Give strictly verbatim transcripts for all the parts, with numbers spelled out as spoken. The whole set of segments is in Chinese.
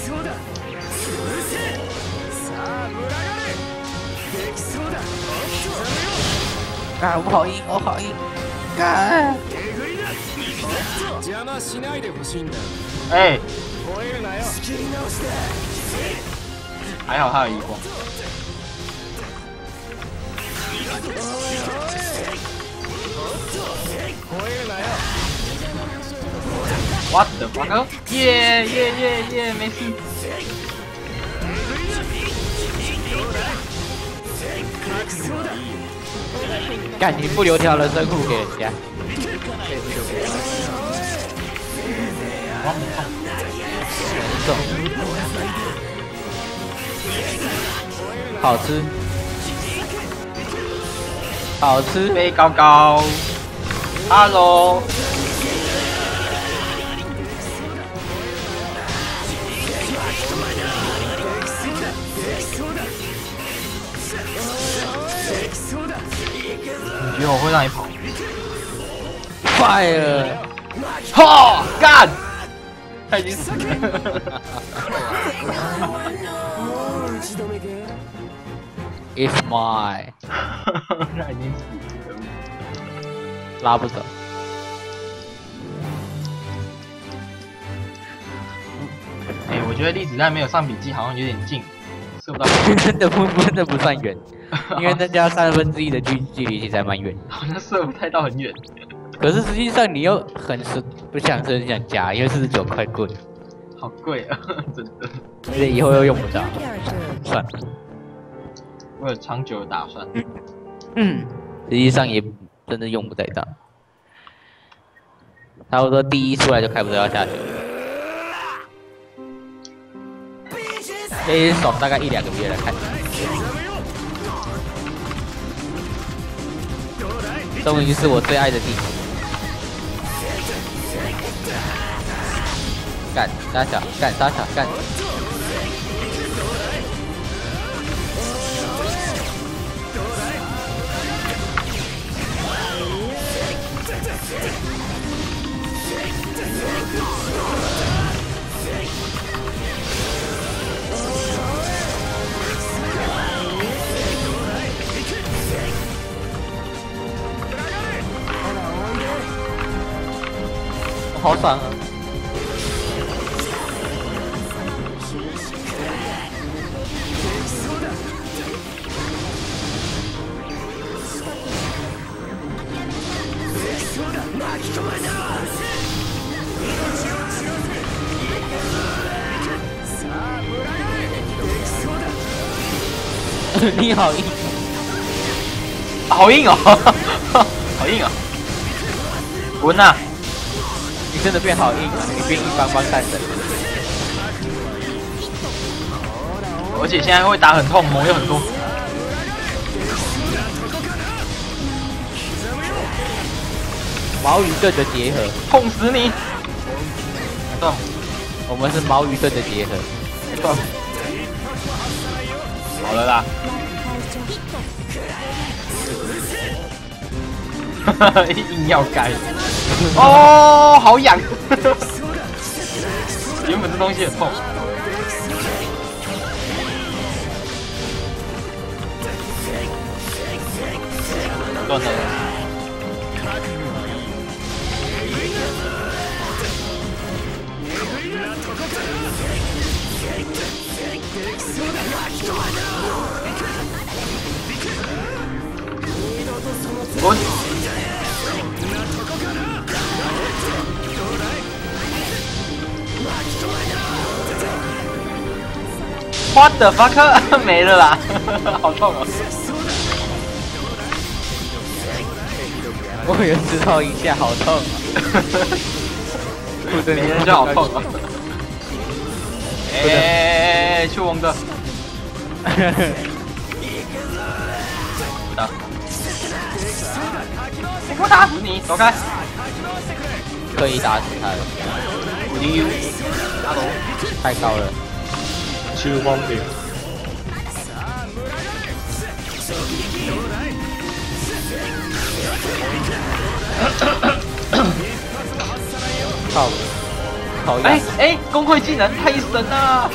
啊，我好硬，我好硬！干！ 哎，还好他有移光。What the fuck？ 耶耶耶耶，没事。 干，你不留条人生库给人家。好吃，好吃， 飞高高 ，Hello。你觉得我会让你跑？ 快了！ 哈，干！他已经死了。 It's mine。 他已经死了。 拉不走。 哎、欸，我觉得粒子弹没有上笔记好像有点近，射不到。 真的不真的不算远，因为那加三分之一的距距离其实还蛮远。 好像射不太到很远。可是实际上你又很是不想是很想加，因为四十九块棍， 好贵啊，真的。 而且以后又用不到，算了。 我有长久的打算。 嗯，实际上也真的用不太到。差不多第一出来就开不到要下去。可以爽大概一两个月来看。终于是我最爱的地方。干杀小，干杀小，干。好爽啊！你好硬， 好硬哦，好硬啊！滚呐！ 你真的变好硬啊！你变硬邦邦战神， 而且现在会打很痛，猛又很多。 毛鱼盾的结合， 痛死你！断， 我们是毛鱼盾的结合。 断，好了啦。哈哈，硬要改。哦，好痒！原本这东西很痛。断了。滚！ What the fuck 没了啦，好痛哦！ 我也知道一下，好痛。 没人就好痛啊！哎，去王哥！打！我给我打死你！走开！ 可以打死他了。 五零 U， 打头， 太高了。 超方便。 靠！ 头一样。 哎哎，工会技能太神了！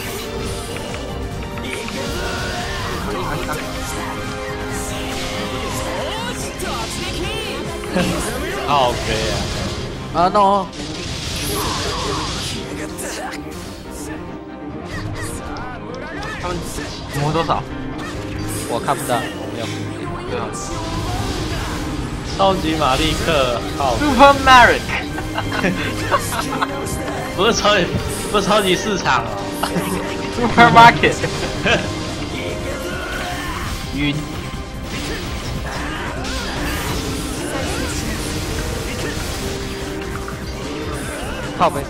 好飞啊！ 啊 no！ 他们磨多少？ 我看不到，我没有。 对啊超级马利克，靠！ ，Super Mario， 不是超级，不是超级市场哦。 Supermarket， 晕。 靠背。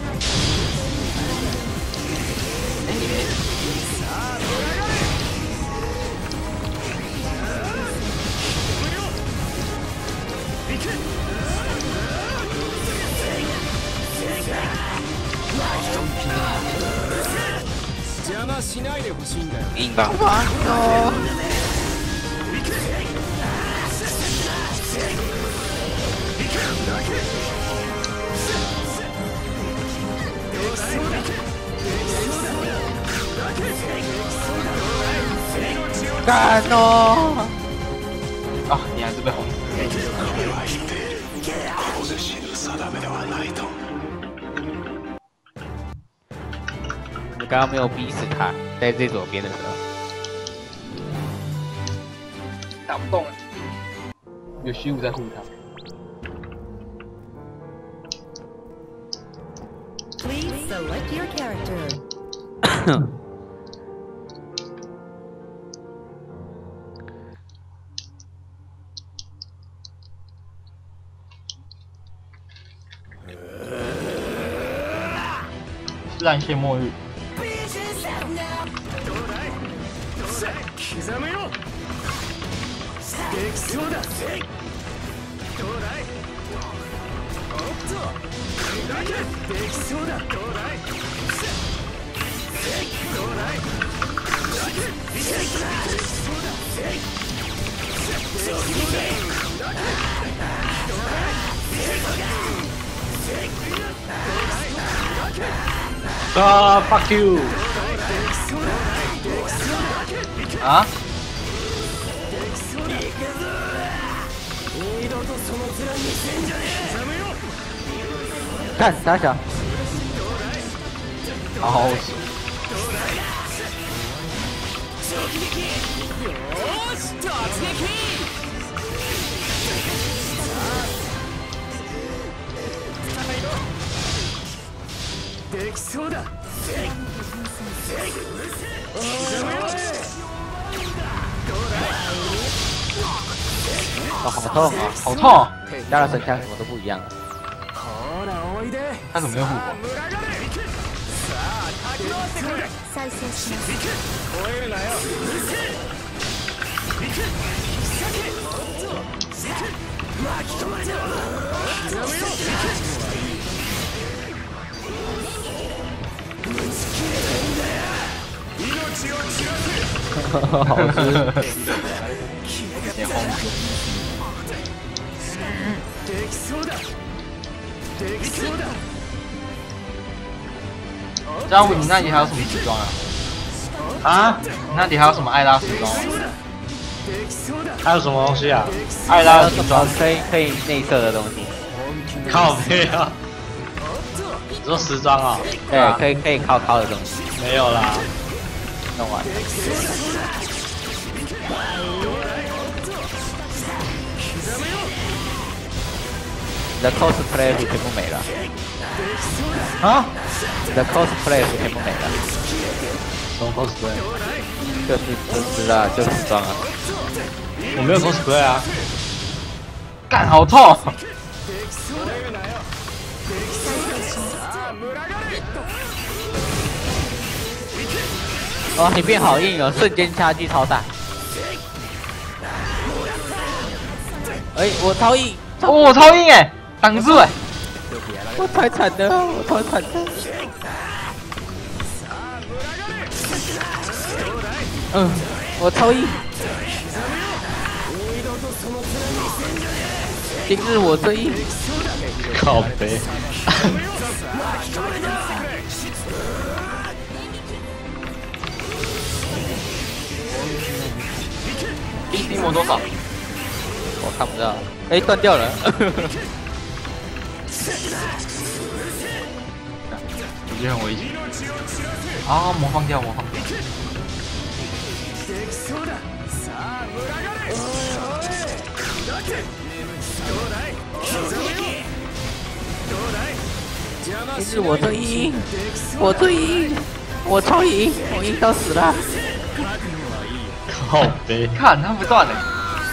哎，你没？ 硬邦邦哦！干哦！ 啊，你还是被轰死。 我刚刚没有逼死他，在最左边的时候，打不动了。 有虚无在护他。 Please select your character. 烂线末日。 啊 ，fuck you！ 啊？ 看打小， 好好死。 哦，好痛啊！ 好痛！ 加了神枪什么都不一样。 他怎么没有护我？ 再生します。 好吃。 脸红。张武，你那里还有什么时装啊？ 啊？ 你那里还有什么艾拉时装？ 还有什么东西啊？ 艾拉时装可以可以内射的东西。 靠背啊！你说时装啊？ 对，可以可以靠靠的东西。 没有啦。 弄完。你的 cosplay 全部没了。 啊？ 你的 cosplay 全部没了。 什么 cosplay？ 就是就是啊，就是时装啊。 我没有 cosplay 啊。 干，好痛！ 哦，你变好硬哦，瞬间差距超大。哎、欸，我超硬， 哦，我超硬哎，挡住哎！ 我太惨了，我超惨的。嗯，我超硬。 今日我最硬。 靠背。 一 D 魔多少？ 我看不到。哎、欸，断掉了。 我觉得很危险。啊，魔放掉，魔放掉。 今日我最硬，我最硬，我超赢，我硬到死了。 靠背， 看他不断嘞，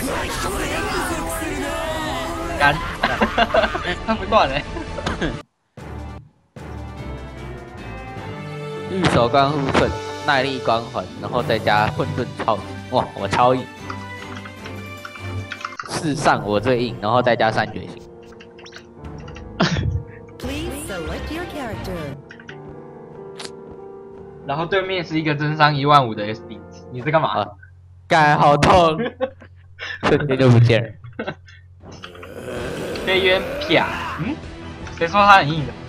干，他不断嘞。 御手光护盾、耐力光环，然后再加混沌超，哇，我超硬。世上我最硬，然后再加三觉醒。 然后对面是一个真伤一万五的 S D， 你在干嘛？ 啊，干好痛，瞬间就不见了。 飞渊啪，嗯，谁说他很硬的？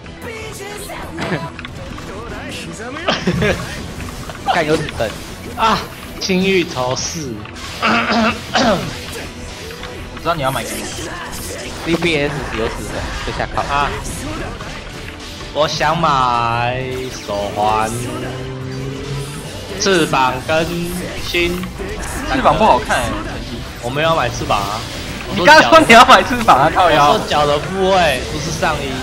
干有子弹啊！青玉头四， 我知道你要买什么 ，C B S 有子弹就下靠啊！我想买手环、翅膀跟心。 翅膀不好看哎、欸， 我没有买翅膀啊！ 你刚说你要买翅膀啊，靠腰。 我说脚的部位，不是上衣。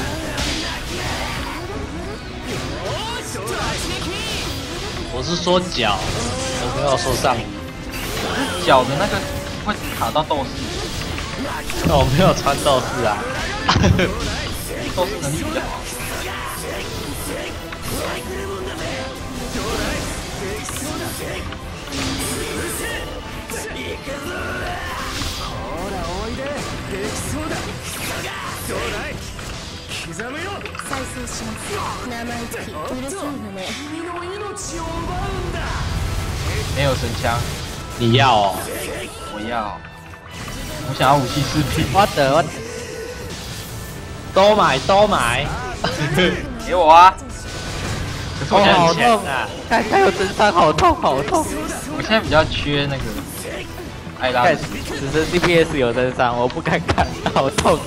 我是说脚，我没有说上衣。 脚的那个会卡到斗士， 那我没有穿斗士啊。 斗士能力比较好。 再生します生意気うるさいわね没有神枪， 你要哦？ 我要，我想要武器饰品。 我的我都买都买， 给我啊！可是我现在好很钱痛啊！看看有真伤，好痛好痛。 我现在比较缺那个艾拉看， 斯。 只是 C B S 有真伤，我不敢看，好痛。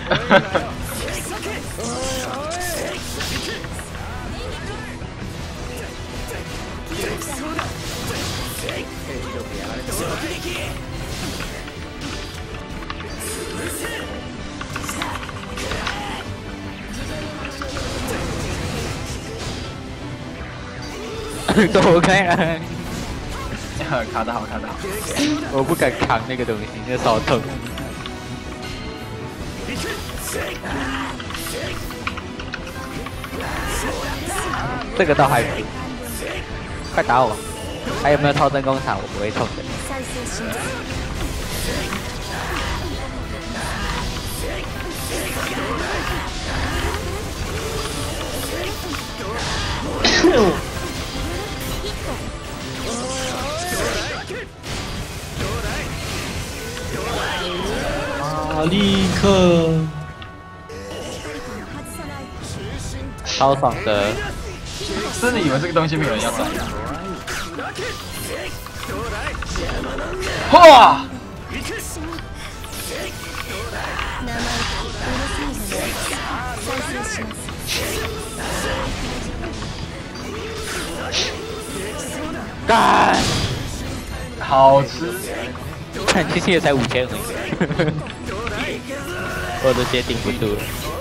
躲开了， 卡得好，卡得好。 我不敢扛那个东西，那超痛。这个倒还可以，快打我！还有没有超真工厂？我不会痛的。 再生し啊！立刻超爽的。 真的以為這個東西沒有人要賺。哇！ 干， 好吃。 看其实也才五千而已，我的血顶不住了。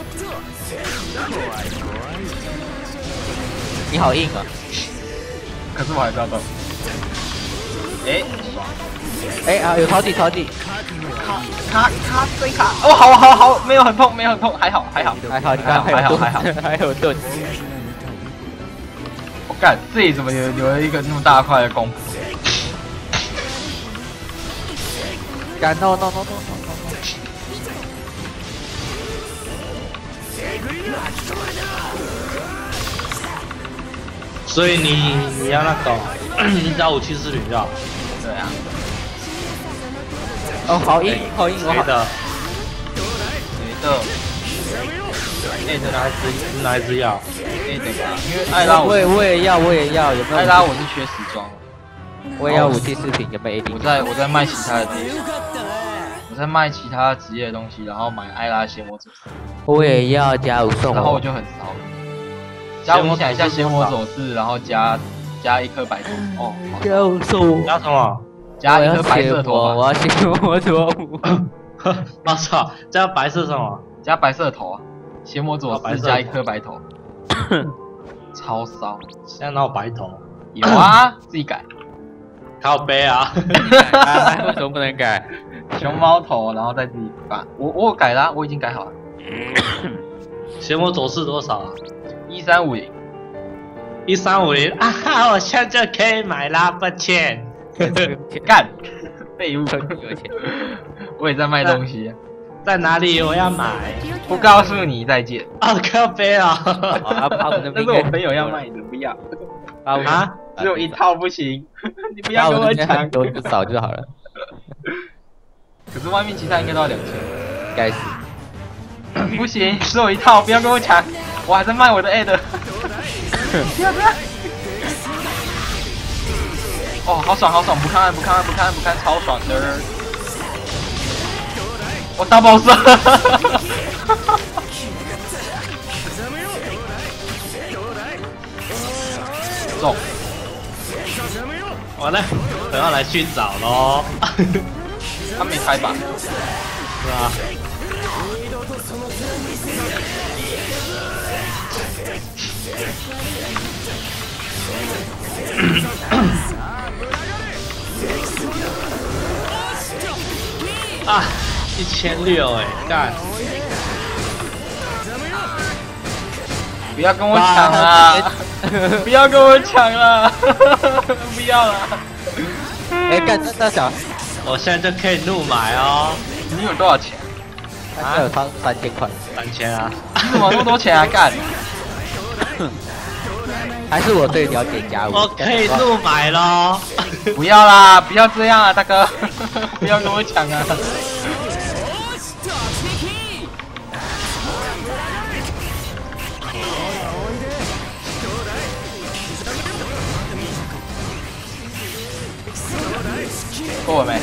你好硬啊！ 可是我还是要动。哎，爽！ 哎啊，有超技超技， 卡卡卡追卡！哦，好好好，没有很痛，没有很痛，还好还好还好，你刚刚还有盾， 还好还有盾。 我干，这里怎么有有了一个那么大块的功夫？ 干 no no no no no no！ 所以你你要那个，你找武器视频就好。 对啊。 哦，好硬好硬，我好谁的？ 的 A 的哪一只哪一只要 A 的吧，因为艾拉我我也我也要我也要，有没有？ 艾拉我是缺时装， 我也要武器饰品，有没有 A D？ 我在我在卖其他的东西，我在卖其他职业的东西，然后买艾拉邪魔佐士， 我也要加五送我。 然后我就很骚。加五想一下邪魔佐士，然后加加一颗白头哦， 加五送我。 加什么？ 加一颗白色头我要邪魔佐五。 我操！加白色什么？ 加白色头啊，邪魔佐士加一颗白头，超骚。 现在哪有白头？ 有啊，自己改。 靠背啊！ 为什么不能改？ 熊猫头，然后再自己把我我有改啦、啊，我已经改好了。 邪魔走势多少啊？ 一三五零， 一三五零啊哈！我现在就可以买啦，抱歉。 干，废物， 有钱。 我也在卖东西， 在哪里？我要买。 不告诉你再见。 哦，靠背啊！ 啊，把我的那是我朋友要卖的，不要。 啊， 只有一套不行，你不要跟我抢。 多不少就好了。 可是外面其他应该都要两千。 该死。 不行，只有一套，不要跟我抢，我还在卖我的 A 的。不要这样。哦，好爽好爽，不看不看不看不看，超爽的。我大爆射。中。 完了，我要来去找喽。 他没开吧？ 是啊。啊，一千六哎，干！ 不要跟我抢啊！不要跟我抢了！不要了！ 哎，干这大小， 我现在就可以怒买哦。 你有多少钱？ 他有超三千块。 三千啊！ 你怎么那么多钱啊？干！ 还是我对了解家务。 我可以怒买咯。 不要啦，不要这样啊，大哥！不要跟我抢啊！够了没？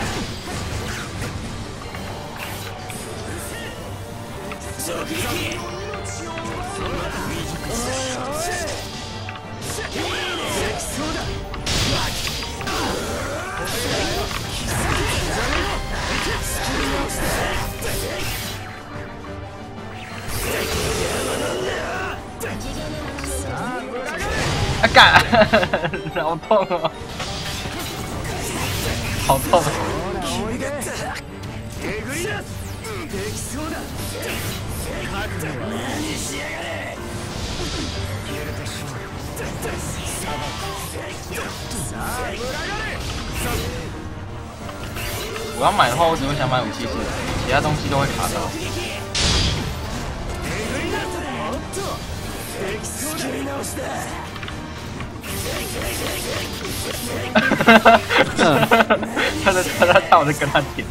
啊干！好痛哦！好痛！我要买的话，我只会想买武器式，其他东西都会卡到。他在他在他我在跟他点。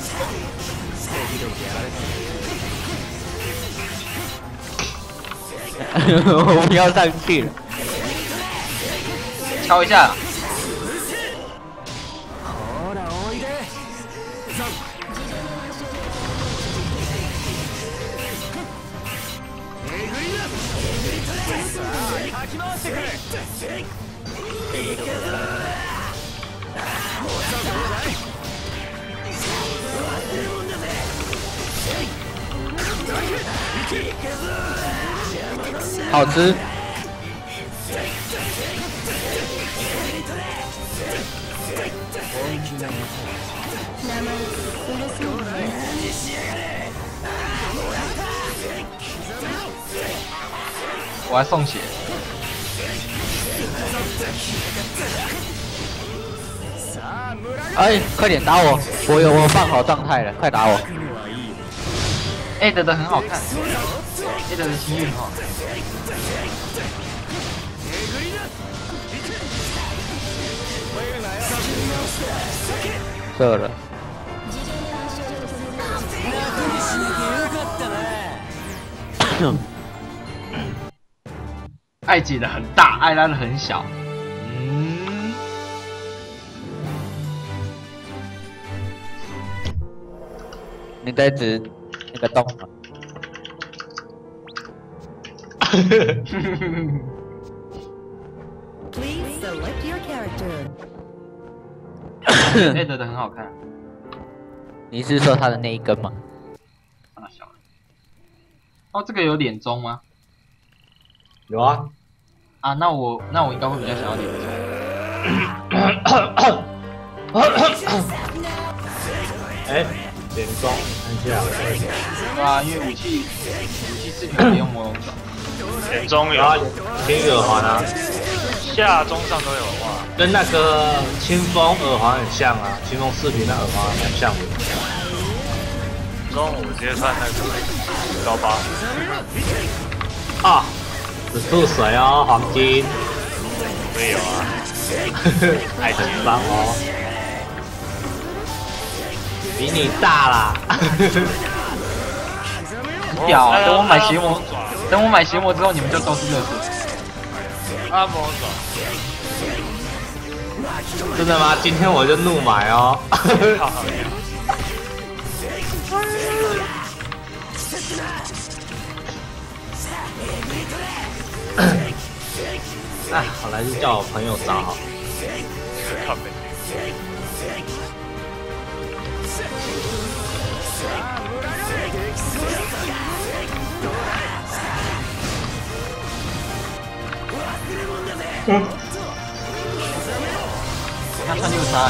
我不要上去了。 敲一下。 好吃。 我还送血。 哎，快点打我！我有我放好状态了，快打我 ！A 的的很好看 ，A 的的情绪很好。 射了。 爱姐的很大，爱拉的很小。嗯， 你在指那个洞吗？ Please select your character. 艾德的很好看。 你是说他的那一根吗？ 大小。哦，这个有脸中吗？ 有啊。 啊，那我那我应该会比较想要脸中。 哎，脸中，看一下。 对啊，因为武器武器是可以用魔龙爪。 眼中有有啊，天宇耳环啊， 下中上都有哇。 跟那个清风耳环很像啊，清风视频那耳环蛮像的。 中午直接穿那个高八， 啊，紫兔水哦，黄金， 我也有啊， 爱很棒哦，比你大啦。 屌啊！ 哦等我买邪魔， 爪， 等我买邪魔之后，你们就都是乐色。 按摩爪， 真的吗？今天我就怒买哦。 好好呀。 哎，好来就叫我朋友找好。 靠北。 他穿六三。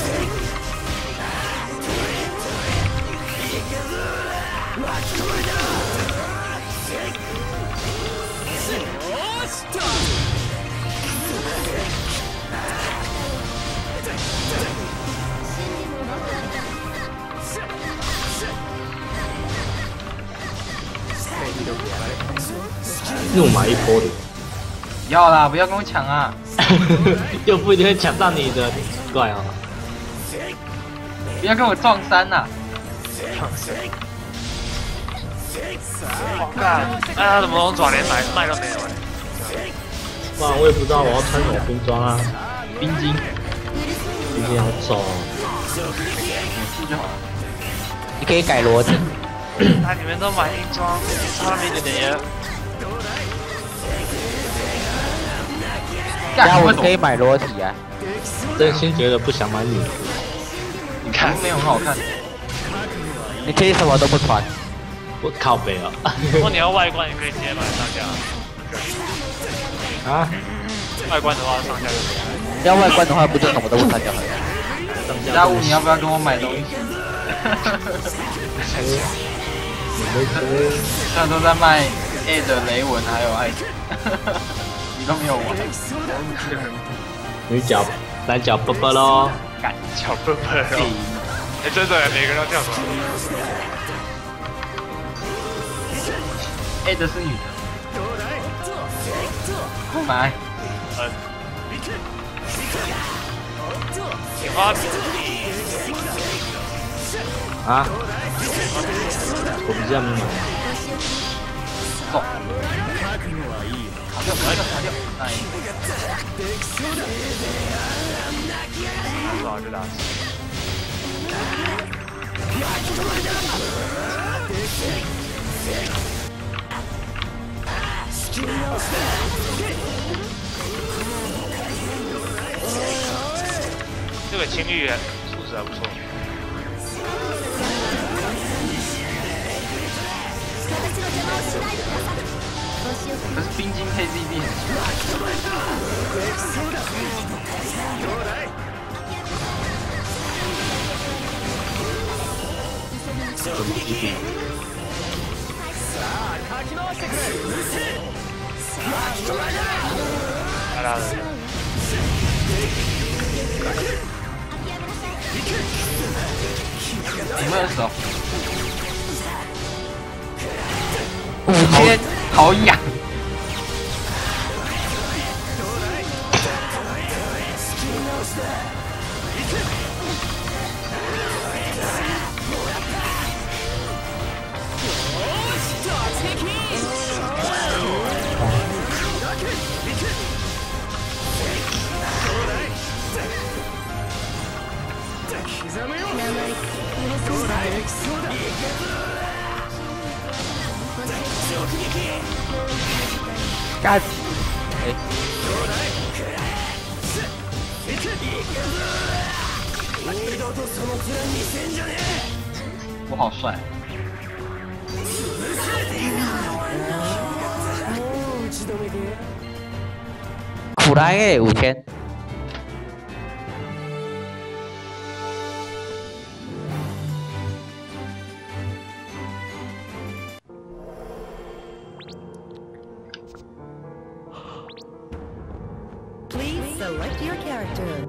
怒买一波的， 要啦，不要跟我抢啊！ 又不一定会抢到你的，奇怪哦。 不要跟我撞衫呐！ 干，哎，他的魔龙爪连买卖都没有哎。 不然我也不知道我要穿什么兵装啊。 冰晶， 今天好丑哦。 是就好了。 你可以改逻辑。 那你们都买硬装，差那么一点点耶。 然后我干为什么可以买裸体啊。 真心觉得不想买女服。 你看没有很好看。 你可以什么都不穿。 我靠北哦。 如果你要外观，你可以直接买上架。 啊？ 外观的话上架就可以。 要外观的话，不就什么都不穿就好了？ 加五，你要不要跟我买东西？虽然都在卖 A 的雷文还有爱，你都没有玩。 女角男角啵啵喽。 干小笨笨哦。哎，真的，每个人都跳出来。 A 的是女的。购买。 嗯。你花。 啊？我比较没买。 走。跑掉，跑掉，跑掉！哎。 多少就打死。这个青绿素质还不错。 可是冰晶 K C D 很强。 来来来。 你们的手。 五千， 好痒。 干！哎， 我好帅。 苦来诶，五千。 Please select your character.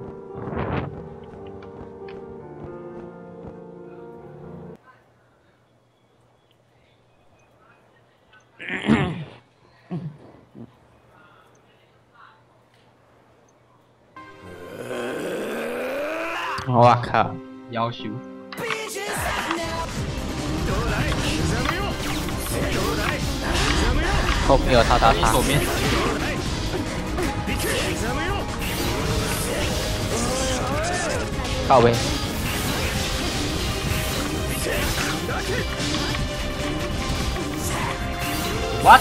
我靠！ 要求。 后面有他打他。 左边。 靠背。 What？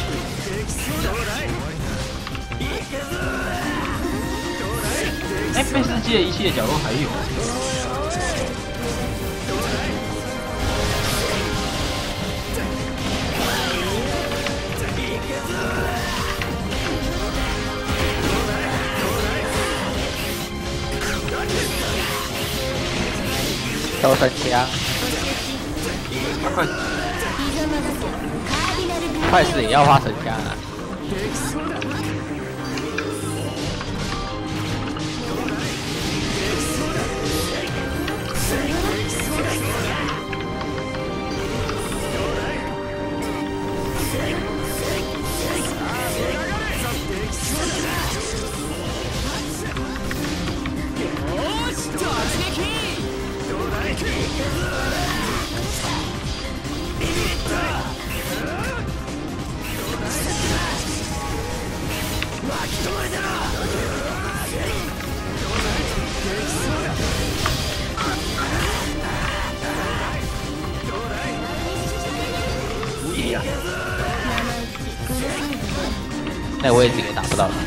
哎，被世界遗弃的角落还有。 都神枪， 快死！ 快死也要花神枪啊！那位置也打不到了。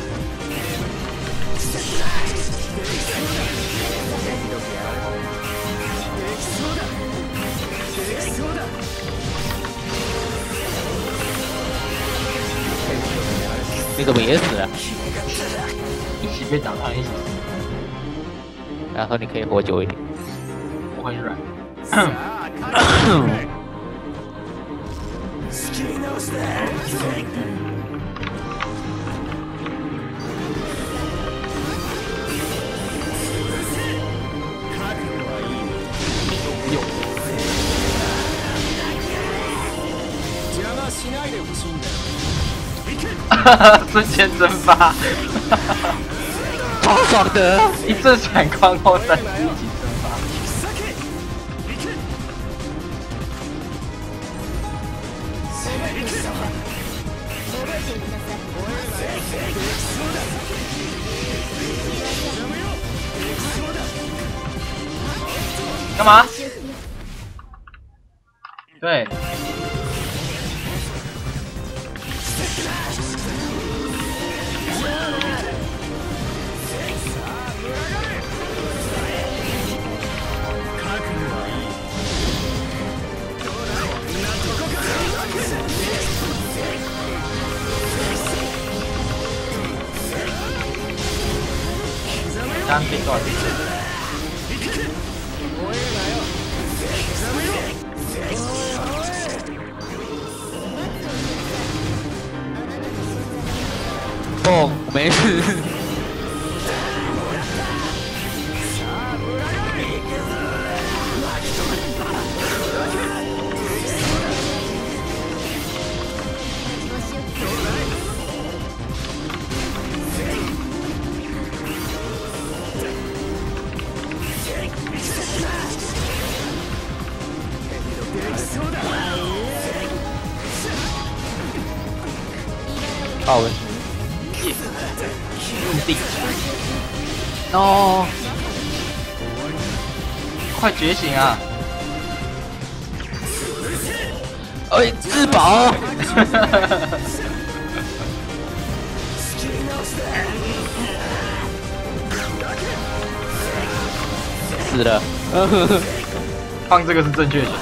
你怎么也死了？ 一起被打他一起死。 然后你可以活久一点。 我很软。瞬间蒸发， 超爽的！ 一阵闪光后三只一起蒸发。干嘛？对。单兵断。 蹦，没事。爆了！入定。no。 快觉醒啊！ 哎，自保。死了。 放这个是正确的。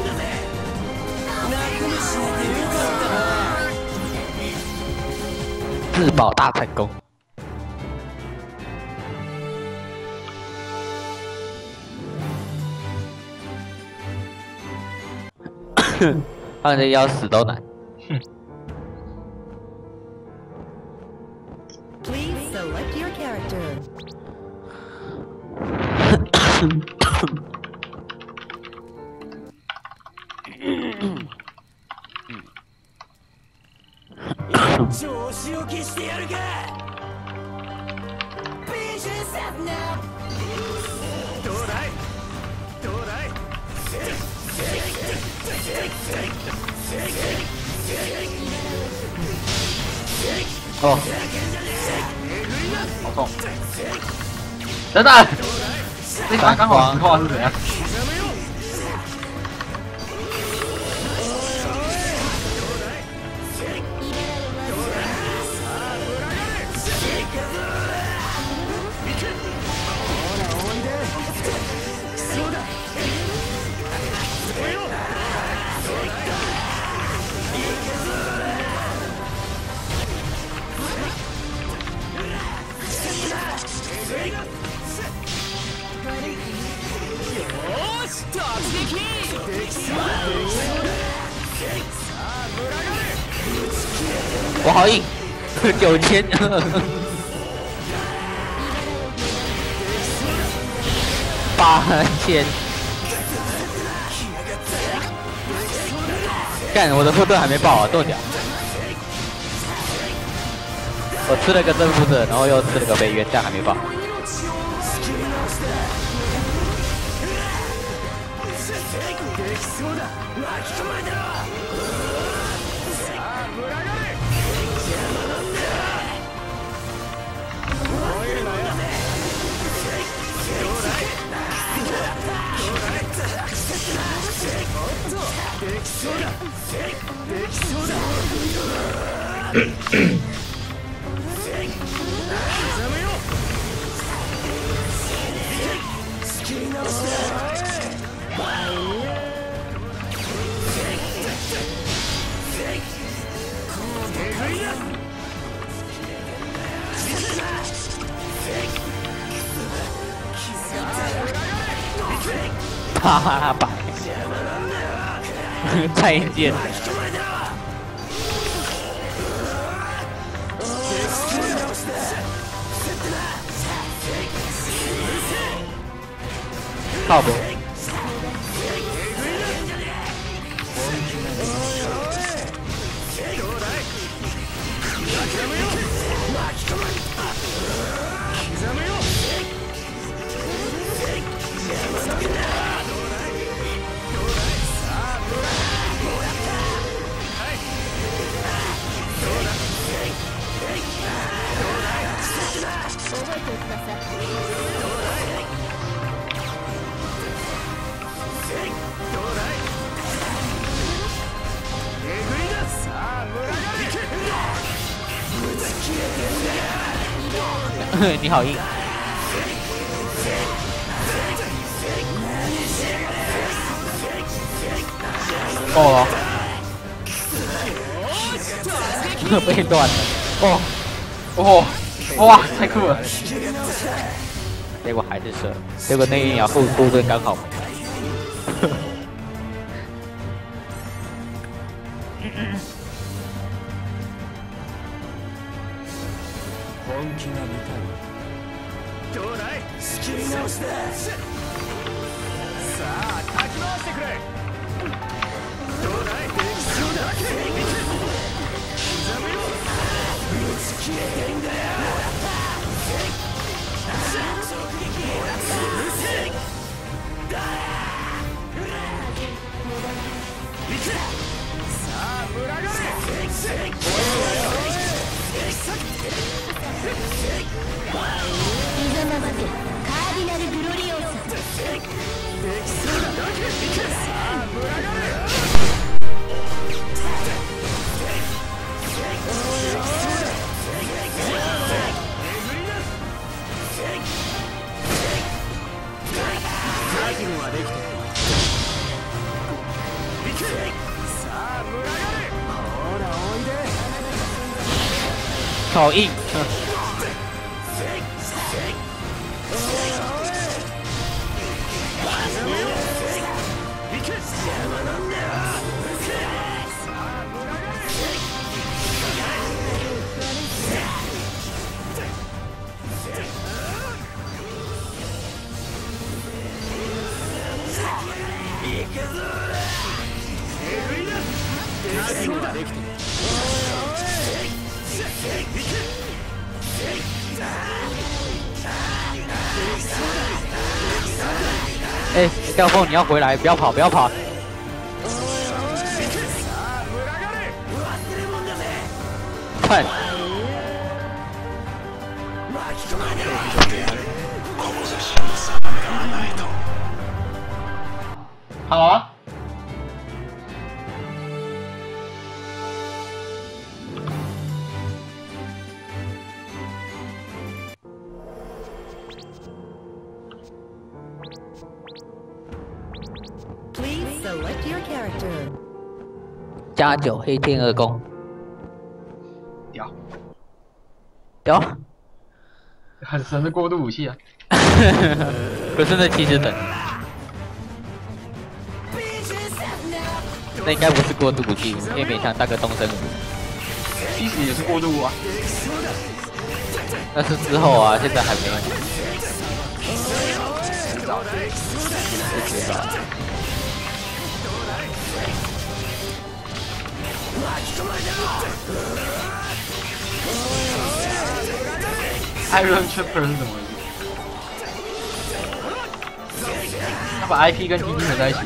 自保大成功。放这要死都难。 Please select your character. 調子を消してやるか。どうだいどうだい。 哦， 好痛！等等，这把刚好实话是怎样？ 我好硬，九千，八千，干！我的后盾还没爆啊，多屌！我吃了个征服者，然后又吃了个飞渊，这样还没爆。 哈哈哈！白，再见。靠北。你好硬！哦，被断了！哦， 哦，哇，太酷了！ 结果还是射，结果那一秒后后盾刚好没。 本気が見たい。どうだい仕切り直しだ。さあかき回してくれ。どうだいできそうだ。刻めよ。打ち切れてんだよ。直撃うるせえ。さあ群がれ。いざなわてカーディナルグロリオサ。 好硬。哎，吊凤，你要回来，不要跑，不要跑。快！ 好啊。 Please select your character. 加九黑天鹅弓， 屌， 屌， 很神的过渡武器啊！ 可是那七十等，那应该不是过渡武器，可以勉强当个东升武。 其实也是过渡啊， 那是之后啊，现在还没有。 知道的， 不知道。 Iron Tripper 是怎么回事？他把 I P 跟 T P 合在一起。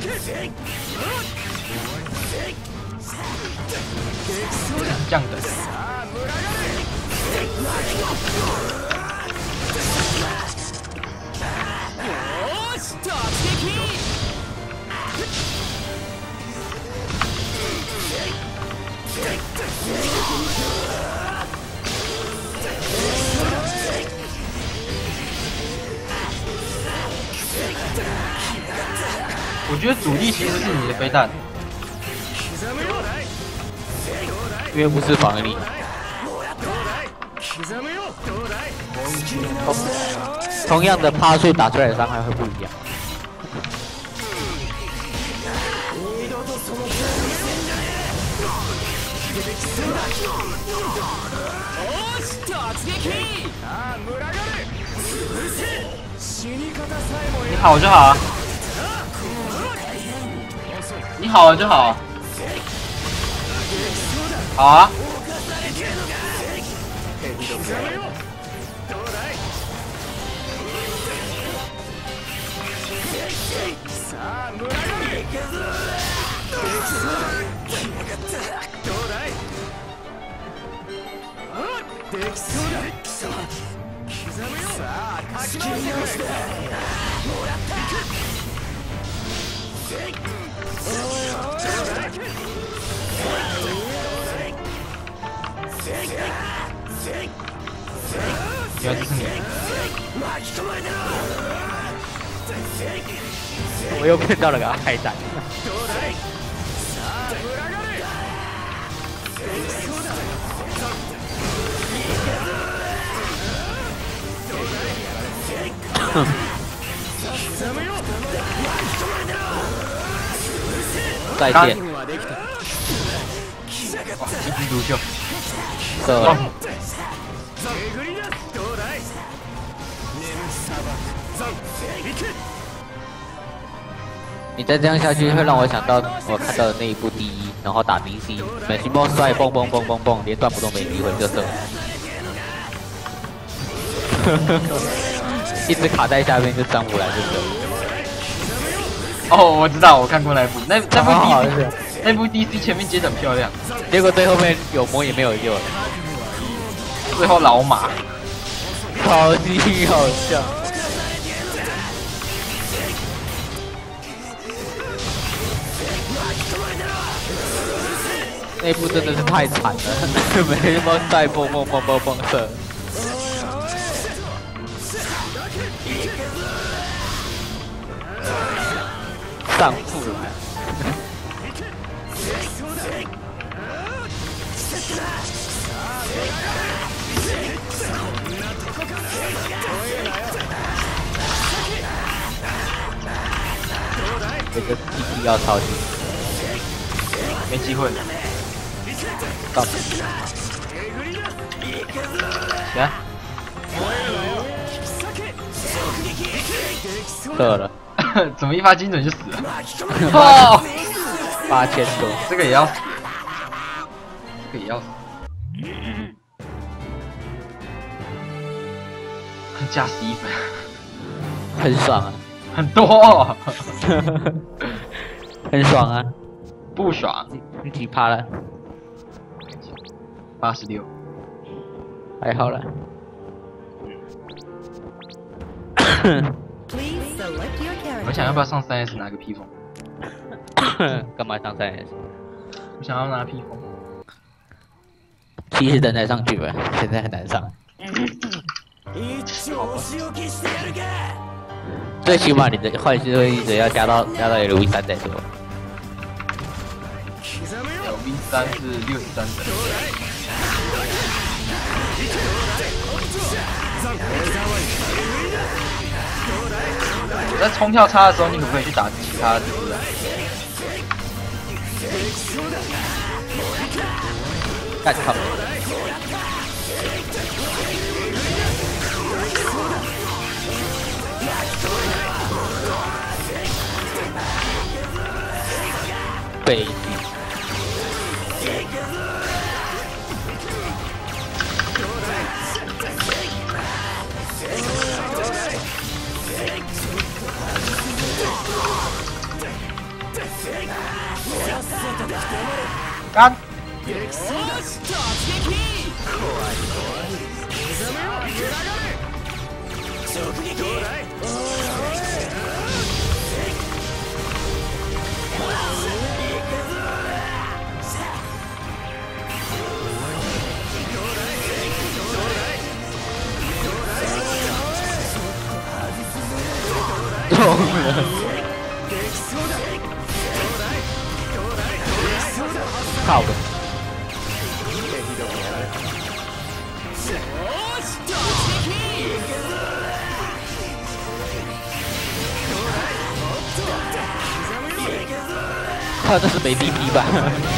这样的。我觉得主力其实是你的飞弹， 因为不是防御力。同样的趴数打出来的伤害会不一样。 你好就好啊，你好了就好啊，好啊。原来这是你。 我又骗到了个开战。再见。 哇，一枝独秀。 这。你再这样下去，会让我想到我看到的那一部第一，然后打 D C， 每星波帅蹦蹦蹦蹦蹦，连段不都没机会就射，一直卡在下面就上不来就射。 哦，我知道，我看过那部，那那部 D C， 啊、 那部 D C 前面接得很漂亮， 结果最后面有魔也没有救了， 最后老马， 超级好笑。那部真的是太惨了，没什么带蹦蹦蹦蹦蹦射。上副来。 这个 P P 要超级， 没机会。 到行， 射了， 怎么一发精准就死了？哦， 八千多， 这个也要死，这个也要死。加十一分， 很爽啊， 很多， 很爽啊， 不爽。 你几趴了？ 八十六， 还好了。 Please select your 我 character. 想要不要上三 S 拿个披风？ 干嘛上三 S？ 我想要拿披风。 其实等再上去吧，现在很难上。最起码你的幻视会一直要加到加到 L V 三再说。 L V 三是六十三等。我在冲跳叉的时候，你可不可以去打其他的字啊？ 干靠！悲剧。 干！ 中了！靠的！靠，这是没 B P 吧？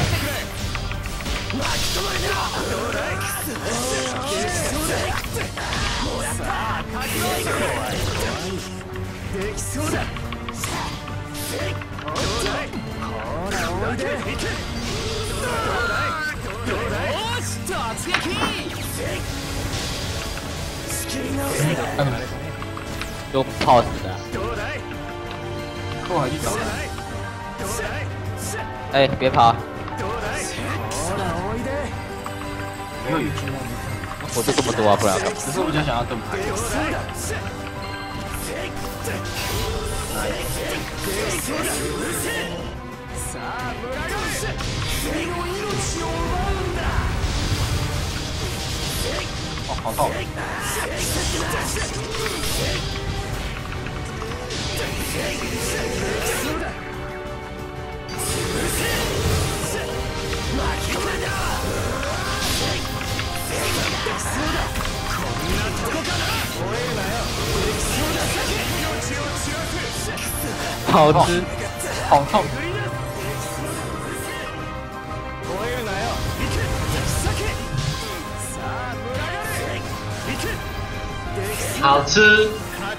用炮死的、啊。 扣回去找他。 哎，别跑！ 又有， 我就这么多啊，不然干嘛？ 只是我比较想要盾牌。哦，好痛！ 好吃， 好痛！ 好吃。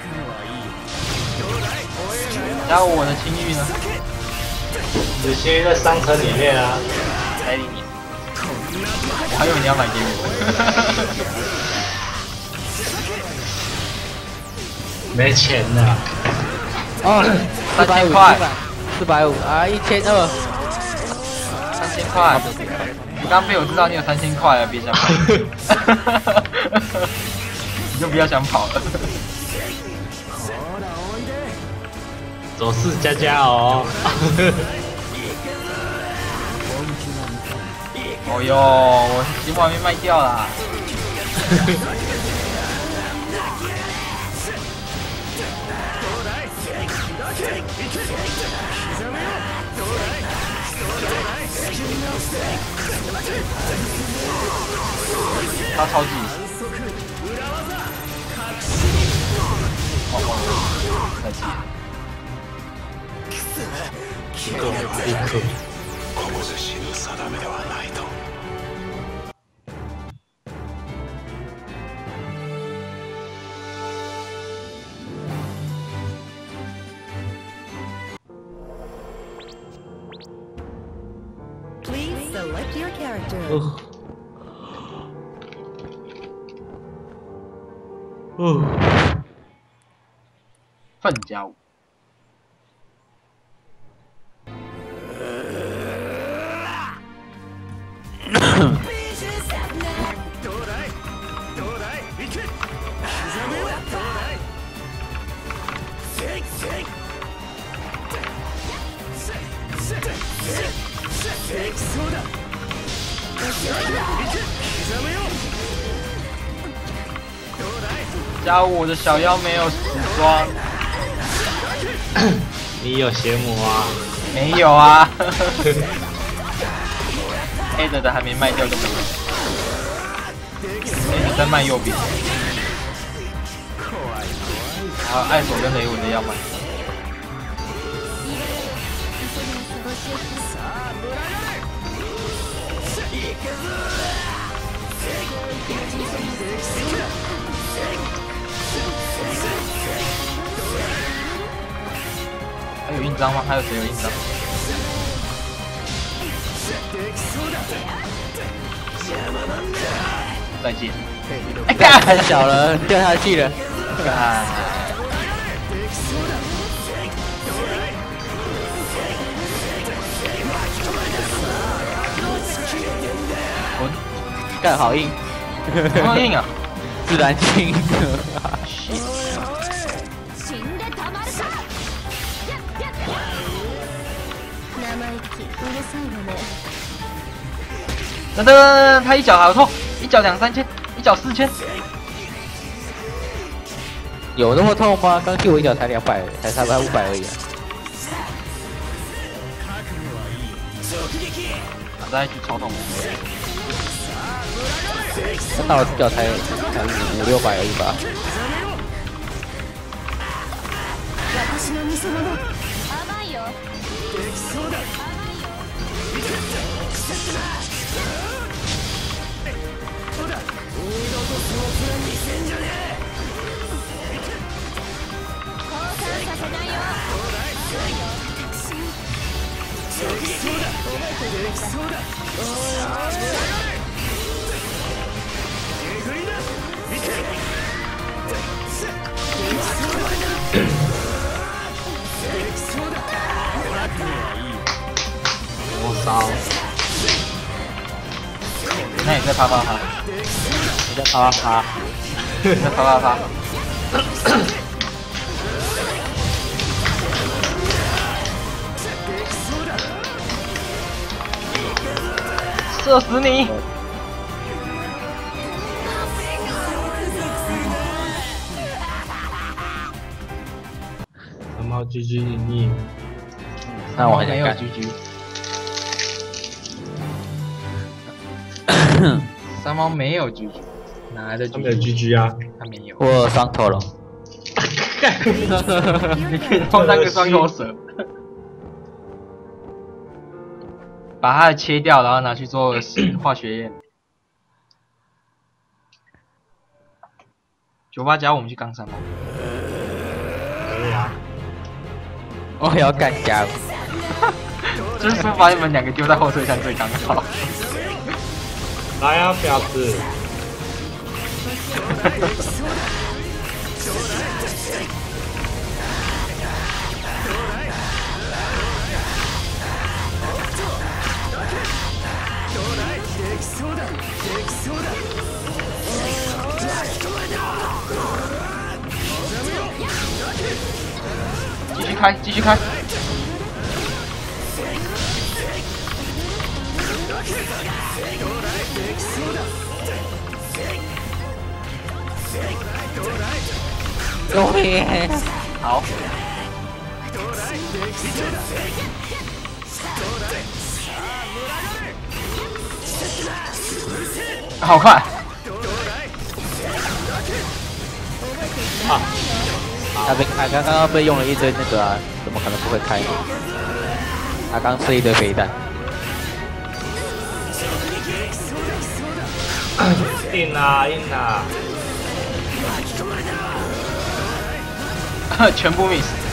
然后我的情欲呢？ 你的心在商城里面啊。 来理你。我还以为你要买给我。 没钱了。 哦， 三千块， 四百五啊，一千二， 三千块。你刚被我知道你有三千块了，别想跑。你就不要想跑了。 走势佳佳哦。 哦哟，我节目还没卖掉啦。他超级立刻立刻。 ここで死ぬ定めではないと。 Please select your character. 哦， 奋家舞。 どうだいどうだい行け刻めよどうだいせいせいせせせせいそうだ行け刻めよどうだい加我的小妖没有时装， 你有邪魔啊？ 没有啊。A 的的还没卖掉就没了。A 的在卖右边，还有艾索跟雷文的要卖。还有印章吗？还有谁有印章？再见。哎，干太小了，掉下去了。 干！滚！ 干好硬， 好硬啊！ 自然清。 死んでたまるか。生意気うるさいわね。 等等，他一脚好痛，一脚两三千，一脚四千。 有那么痛吗？刚踢我一脚才两百，才才才五百而已、啊。 打在一起超痛。 那我脚才才五六百而已吧。 私の偽物甘いよ。降参させないよ。 我操！ 那你再啪啪啪， 你在啪啪啪， 你再啪啪啪。射死你！ 什么 G G 你？ 那我还想没有干。 G G。三毛没有 G G， 哪来的他 G 们有 G？ G G 啊！ 他没有。 我有伤头了。 你可以碰那个双头蛇，把它的切掉，然后拿去做化学验。九八加我们去冈山吗？ 可以啊。 我也要干家。 就是说把你们两个丢在后车厢最刚好。 来啊，婊子！ 继续开，继续开。 救命！ 好。好快！ 啊！他被开，刚刚刚被用了一堆那个、啊，怎么可能不会开呢？ 他刚吃一堆飞弹。 硬啊硬啊！ 全部 miss。